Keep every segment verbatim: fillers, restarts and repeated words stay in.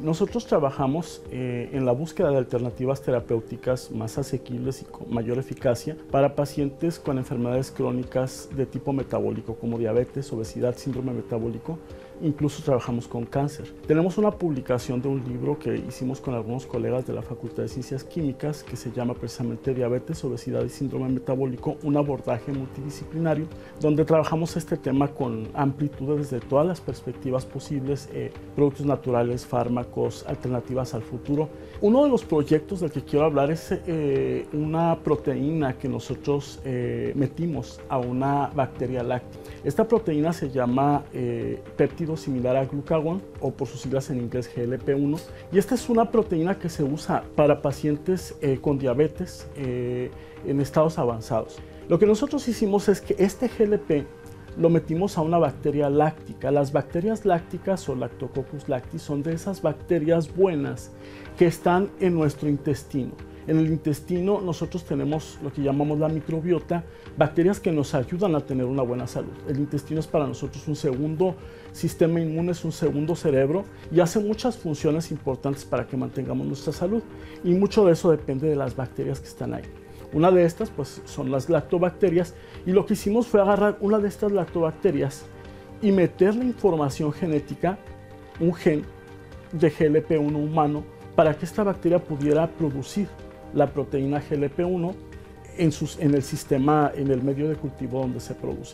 nosotros trabajamos eh, en la búsqueda de alternativas terapéuticas más asequibles y con mayor eficacia para pacientes con enfermedades crónicas de tipo metabólico como diabetes, obesidad, síndrome metabólico. Incluso trabajamos con cáncer. Tenemos una publicación de un libro que hicimos con algunos colegas de la Facultad de Ciencias Químicas que se llama precisamente Diabetes, Obesidad y Síndrome Metabólico, un abordaje multidisciplinario, donde trabajamos este tema con amplitud desde todas las perspectivas posibles, eh, productos naturales, fármacos, alternativas al futuro. Uno de los proyectos del que quiero hablar es eh, una proteína que nosotros eh, metimos a una bacteria láctea. Esta proteína se llama eh, péptido similar a glucagón, o por sus siglas en inglés G L P uno, y esta es una proteína que se usa para pacientes eh, con diabetes eh, en estados avanzados. Lo que nosotros hicimos es que este G L P lo metimos a una bacteria láctica. Las bacterias lácticas o Lactococcus lactis son de esas bacterias buenas que están en nuestro intestino. En el intestino nosotros tenemos lo que llamamos la microbiota, bacterias que nos ayudan a tener una buena salud. El intestino es para nosotros un segundo sistema inmune, es un segundo cerebro y hace muchas funciones importantes para que mantengamos nuestra salud. Y mucho de eso depende de las bacterias que están ahí. Una de estas pues, son las lactobacterias y lo que hicimos fue agarrar una de estas lactobacterias y meterle información genética, un gen de G L P uno humano, para que esta bacteria pudiera producir la proteína G L P uno en, sus, en el sistema, en el medio de cultivo donde se produce.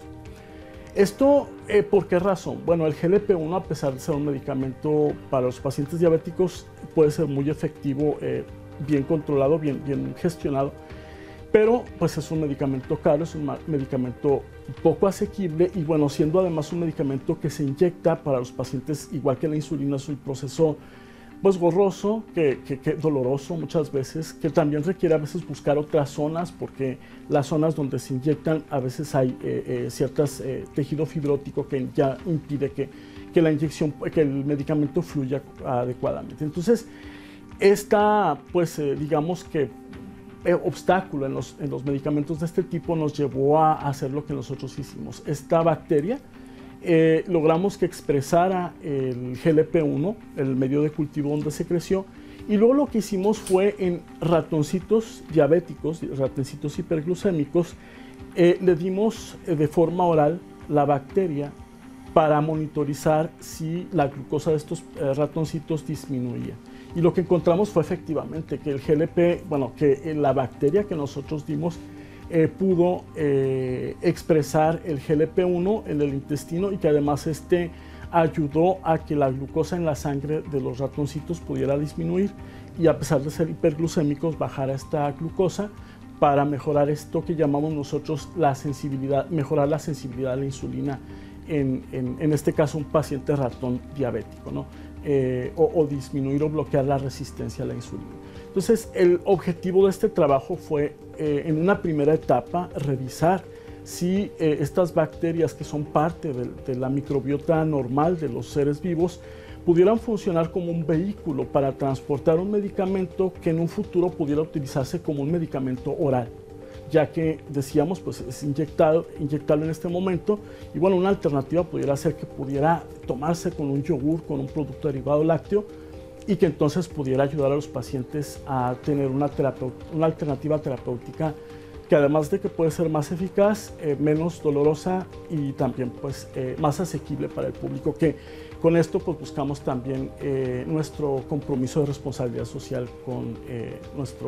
Esto, eh, ¿por qué razón? Bueno, el G L P uno, a pesar de ser un medicamento para los pacientes diabéticos, puede ser muy efectivo, eh, bien controlado, bien, bien gestionado, pero pues es un medicamento caro, es un medicamento poco asequible y bueno, siendo además un medicamento que se inyecta para los pacientes, igual que la insulina, es un proceso pues gorroso, que, que, que doloroso muchas veces, que también requiere a veces buscar otras zonas, porque las zonas donde se inyectan a veces hay eh, eh, ciertas eh, tejido fibrótico que ya impide que, que la inyección, que el medicamento fluya adecuadamente. Entonces, esta, pues eh, digamos que eh, obstáculo en los, en los medicamentos de este tipo nos llevó a hacer lo que nosotros hicimos. Esta bacteria, Eh, logramos que expresara el G L P uno, el medio de cultivo donde se creció, y luego lo que hicimos fue en ratoncitos diabéticos, ratoncitos hiperglucémicos, eh, le dimos eh, de forma oral la bacteria para monitorizar si la glucosa de estos eh, ratoncitos disminuía. Y lo que encontramos fue efectivamente que el G L P, bueno, que la bacteria que nosotros dimos Eh, pudo eh, expresar el G L P uno en el intestino y que además este ayudó a que la glucosa en la sangre de los ratoncitos pudiera disminuir y a pesar de ser hiperglucémicos bajara esta glucosa para mejorar esto que llamamos nosotros la sensibilidad, mejorar la sensibilidad a la insulina en, en, en este caso un paciente ratón diabético, ¿no? eh, o, o disminuir o bloquear la resistencia a la insulina. Entonces, el objetivo de este trabajo fue, eh, en una primera etapa, revisar si eh, estas bacterias que son parte de, de la microbiota normal de los seres vivos pudieran funcionar como un vehículo para transportar un medicamento que en un futuro pudiera utilizarse como un medicamento oral, ya que decíamos, pues es inyectado, inyectable en este momento, y bueno, una alternativa pudiera ser que pudiera tomarse con un yogur, con un producto derivado lácteo, y que entonces pudiera ayudar a los pacientes a tener una, una alternativa terapéutica que además de que puede ser más eficaz, eh, menos dolorosa y también pues, eh, más asequible para el público, que con esto pues, buscamos también eh, nuestro compromiso de responsabilidad social con eh, nuestro,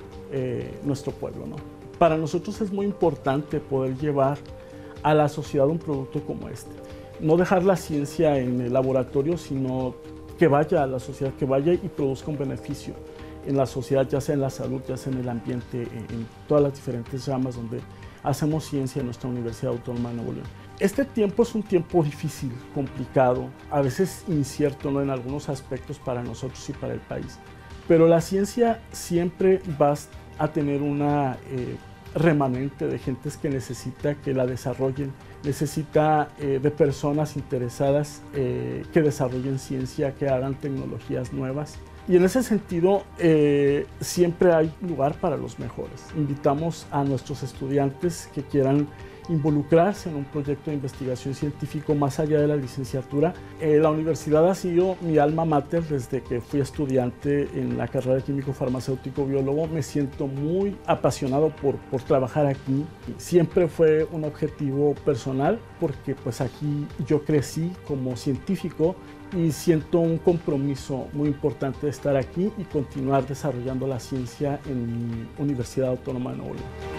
eh, nuestro pueblo, ¿no? Para nosotros es muy importante poder llevar a la sociedad un producto como este. No dejar la ciencia en el laboratorio, sino que vaya a la sociedad, que vaya y produzca un beneficio en la sociedad, ya sea en la salud, ya sea en el ambiente, en todas las diferentes ramas donde hacemos ciencia en nuestra Universidad Autónoma de Nuevo León. Este tiempo es un tiempo difícil, complicado, a veces incierto, ¿no? En algunos aspectos para nosotros y para el país, pero la ciencia siempre va a tener una eh, remanente de gentes que necesita que la desarrollen, necesita eh, de personas interesadas eh, que desarrollen ciencia, que hagan tecnologías nuevas. Y en ese sentido, eh, siempre hay lugar para los mejores. Invitamos a nuestros estudiantes que quieran involucrarse en un proyecto de investigación científico más allá de la licenciatura. Eh, la universidad ha sido mi alma mater desde que fui estudiante en la carrera de químico farmacéutico biólogo. Me siento muy apasionado por, por trabajar aquí. Siempre fue un objetivo personal porque pues aquí yo crecí como científico y siento un compromiso muy importante de estar aquí y continuar desarrollando la ciencia en mi Universidad Autónoma de Nuevo León.